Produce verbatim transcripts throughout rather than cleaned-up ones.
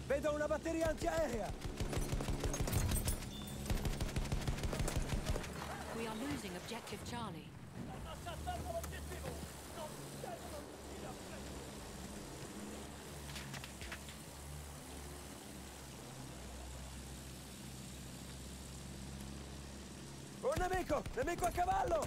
Vedo una batteria antiaerea. We are losing objective Charlie. Un nemico! Nemico a cavallo!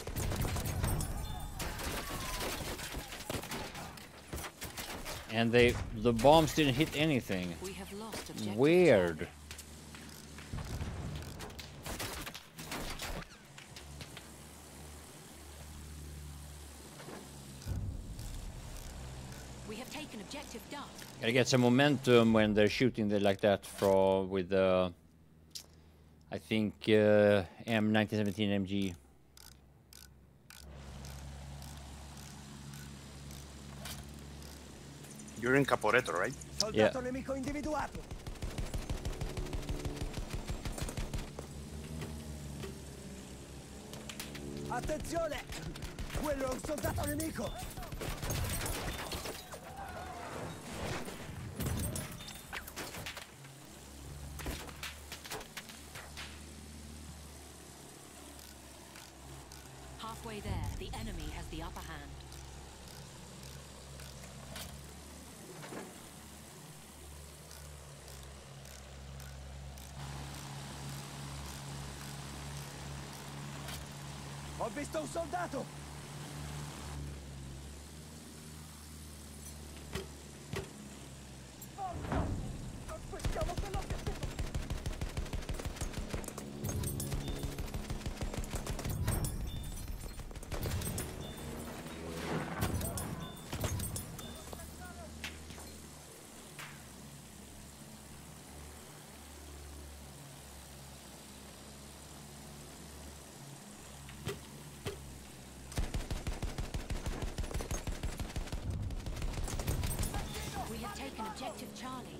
And they, the bombs didn't hit anything. We have lost objective Weird. Charlie. We have taken objective Duck. Gotta get some momentum when they're shooting the, like that from with the, uh, I think uh, M nineteen seventeen M G. You're in Caporetto, right? Soldato Yeah. nemico individuato. Attenzione! Quello è un soldato nemico! Halfway there, the enemy has the upper hand. Ho visto un soldato! Aspettiamo quell'obiettivo! We have taken objective Charlie.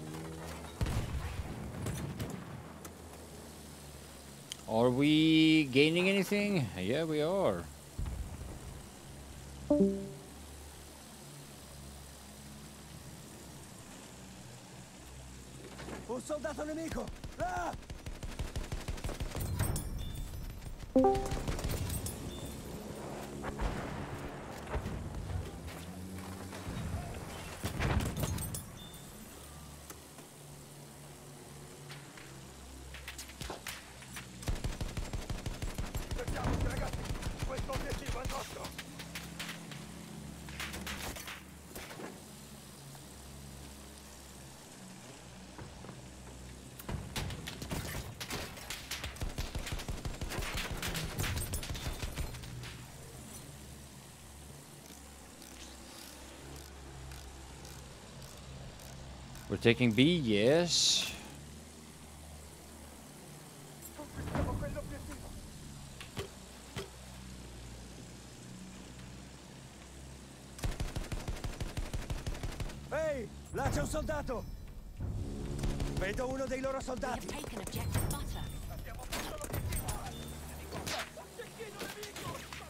Are we gaining anything? Yeah, we are. Un soldato nemico! Ah! Cerchiamoci, ragazzi! Questo obiettivo è nostro! We're taking B, yes. Conquistiamo quell'obiettivo! Ehi! Là c'è un soldato! Vedo uno dei loro We have soldati! taken objective Butter. Abbiamo visto l'obiettivo! Cecchino nemico!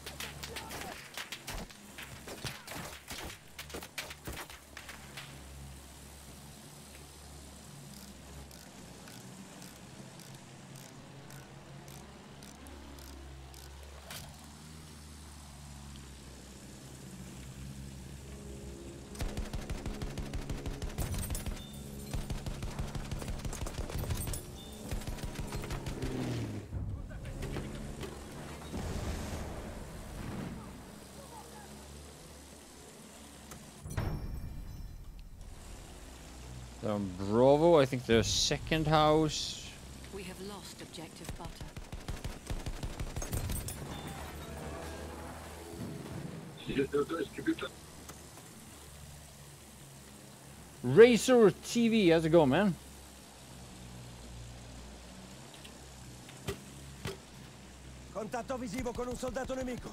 Um, Bravo, I think the second house. We have lost objective Butter. Razor T V, how's it going, man? Contatto visivo con un soldato nemico!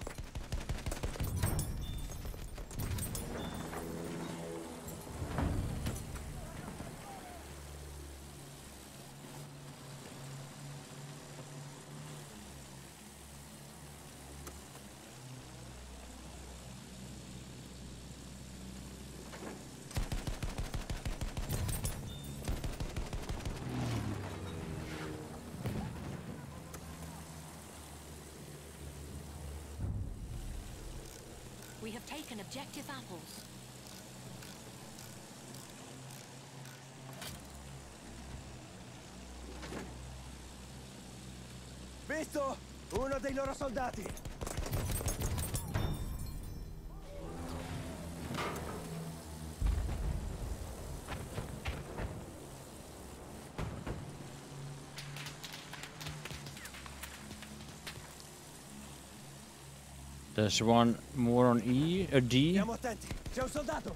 taken objective apples. Visto? Uno dei loro soldati. There's one more on E, a D. Stiamo attenti. C'è un soldato.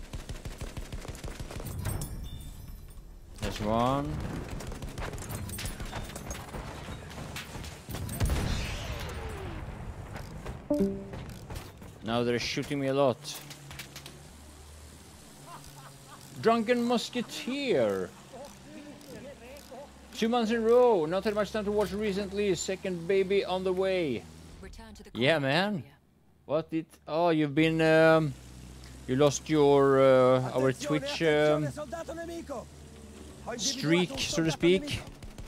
There's one. Now they're shooting me a lot. Drunken Musketeer. Two months in a row. Not had much time to watch recently. Second baby on the way. Return to the Yeah, combat man. area. What did? Oh, you've been. Um, you lost your uh, our Attenzione, Twitch attenzione, um, soldato nemico. Ho individuato streak, un so to soldato speak. nemico.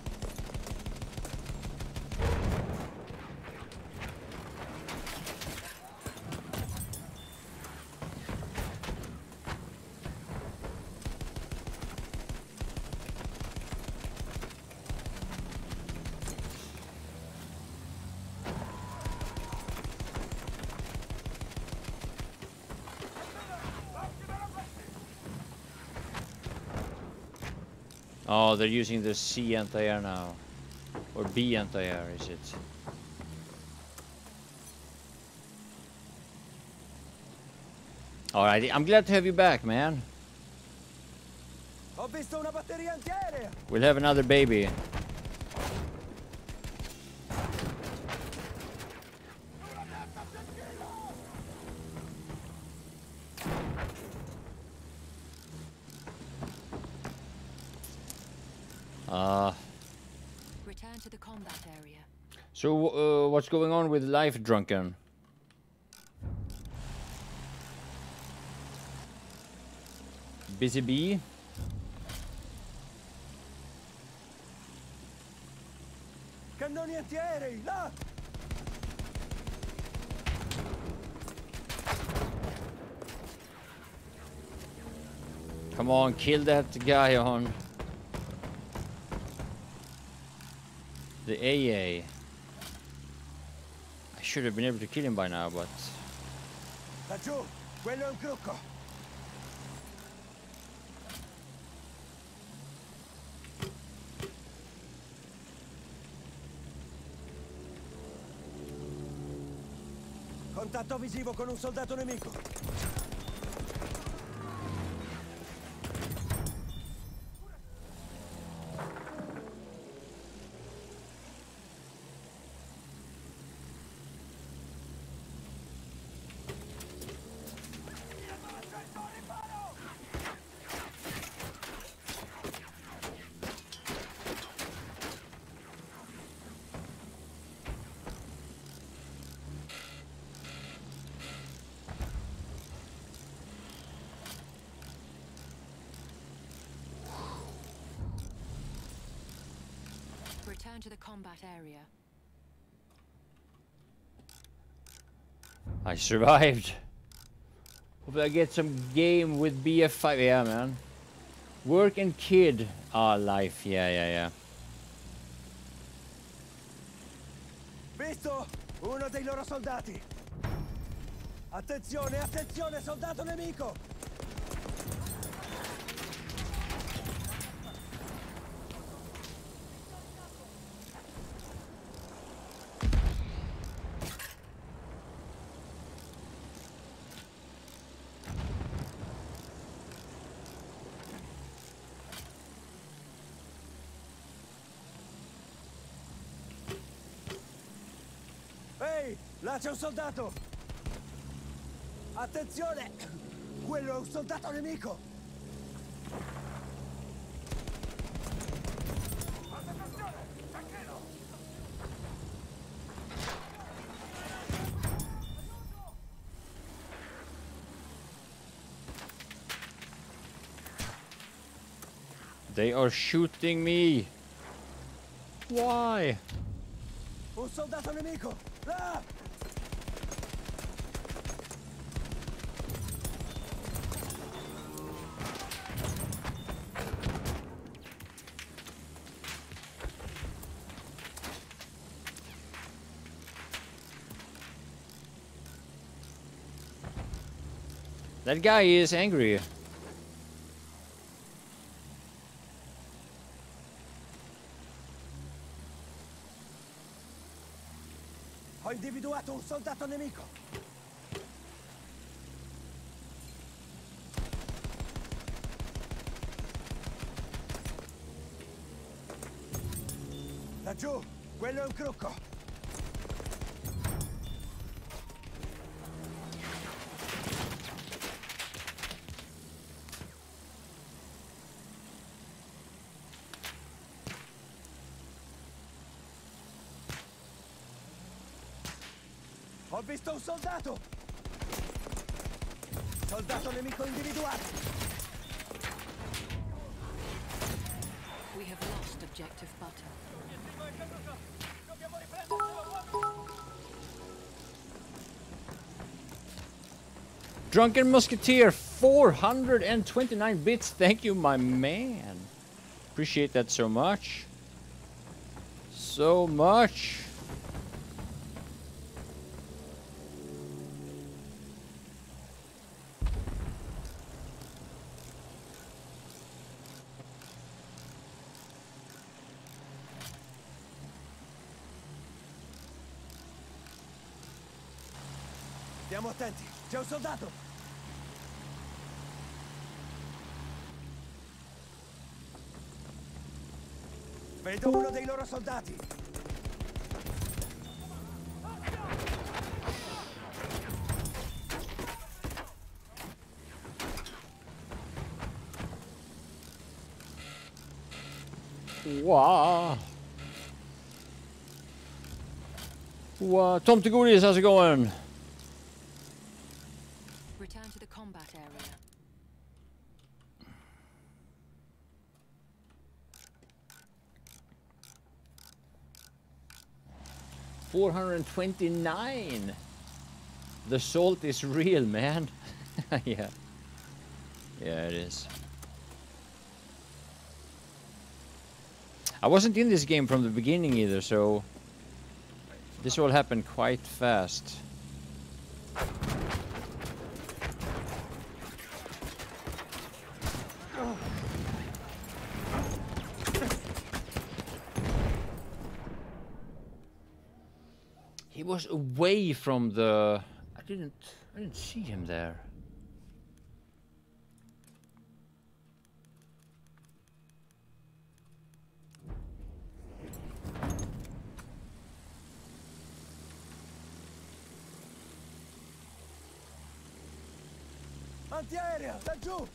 Oh, they're using the C anti-air now. Or B anti-air, is it? Alright, I'm glad to have you back, man. Ho visto una batteria antiaerea. We'll have another baby. Uh, Return to the combat area. so, uh, what's going on with Life Drunken? Busy bee? Cannoni antiaerei, là! Come on, kill that guy on the A A. I should have been able to kill him by now, but Laggiù, quello è un crocco. Contatto visivo con un soldato nemico. Return to the combat area. I survived. Hope I get some game with B F five. Yeah, man. Work and kid. Ah, life. Yeah, yeah, yeah. Visto? Uno dei loro soldati. Attenzione, attenzione, soldato nemico. Ehi, là c'è un soldato! Attenzione! Quello è un soldato nemico! They are shooting me. Why? Un soldato nemico! Là! That guy is angry. Ho individuato un soldato nemico. Laggiù, quello è un crocco. Ho visto un soldato! Soldato nemico individuato! We have lost objective butter. Drunken Musketeer, four hundred twenty-nine bits. Thank you, my man. Appreciate that so much. So much. Stiamo attenti, c'è un soldato! Vedo uno dei loro soldati! Wow. Wow. Tomtegodis, how's it going? Return to the combat area. four hundred twenty-nine. The salt is real, man. Yeah. Yeah, it is. I wasn't in this game from the beginning either, so this all happened quite fast. He was away from the... I didn't... I didn't see him there. Antiaerea, laggiù!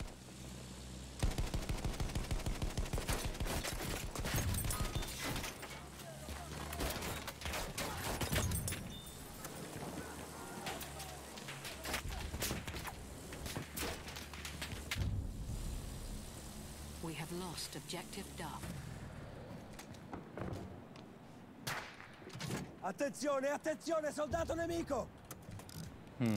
We have lost objective Duff. Attenzione, attenzione, soldato nemico! Hmm.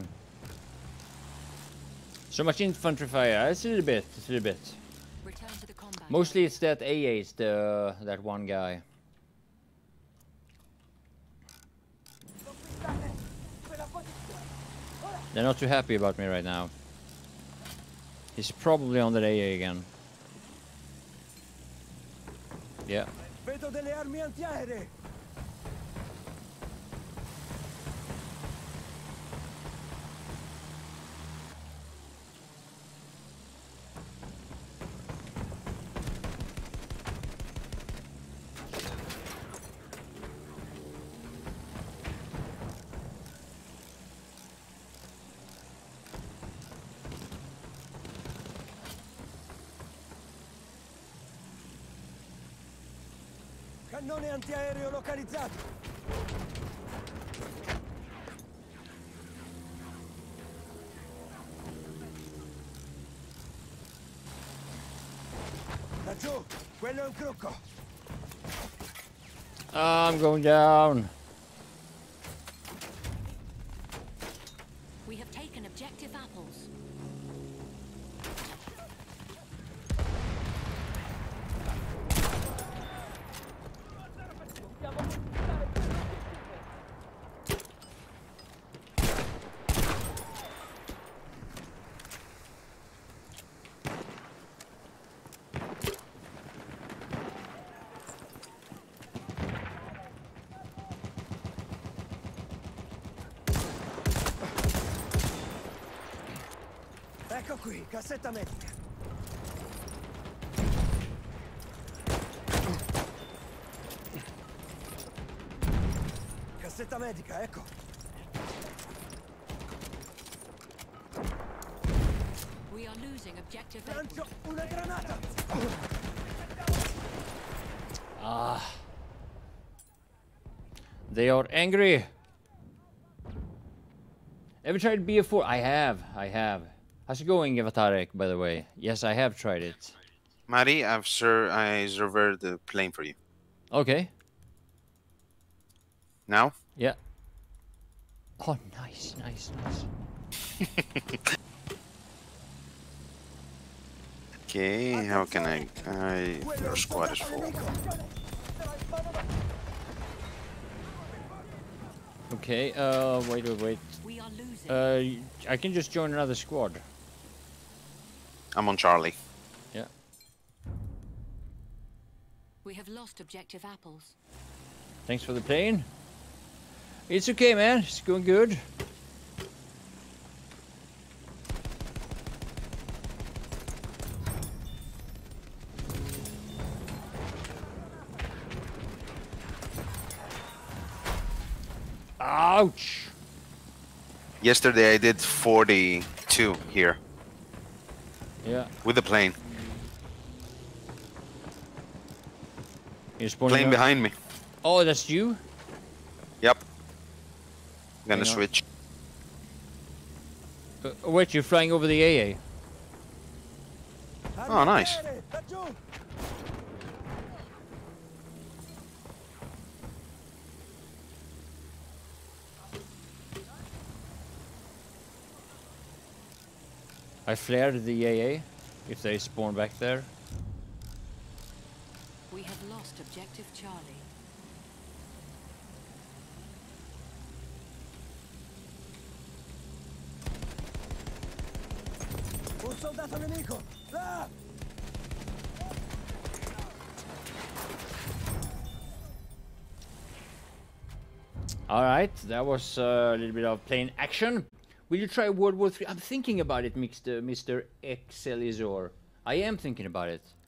So much infantry fire. It's a little bit. It's a little bit. Return to the combat. Mostly it's that A A's, the that one guy. They're not too happy about me right now. He's probably on that A A again. Yeah. Vedo delle armi antiaeree! Cannone antiaereo localizzato! Laggiù, quello è un crocco! I'm going down. We have taken objective apples. Ecco qui, cassetta medica. Cassetta medica, ecco. We are losing objective Lancio apples. una granata. Ah. They are angry. Ever tried B F four? I have, I have. How's it going, Avatarek, by the way? Yes, I have tried it. Mari, I've sir I reserved the plane for you. Okay. Now? Yeah. Oh, nice, nice, nice. Okay, how can I... I your squad is full. Okay, uh, wait, wait, wait. We are losing. Uh, y- I can just join another squad. I'm on Charlie. Yeah. We have lost objective apples. Thanks for the plane. It's okay, man. It's going good. Ouch! Yesterday I did forty-two here Yeah. with the plane. You're spawning Plane up? behind me. Oh, that's you? Yep. Gonna Hang on. switch. Uh, wait, you're flying over the A A. Oh, nice. Laggiù. I flared the A A, if they spawn back there. We have lost objective Charlie. Un soldato nemico. Là. Alright, that was uh, a little bit of plane action. Will you try World War Three? I'm thinking about it, mixed, uh, Mister Excelizor. I am thinking about it.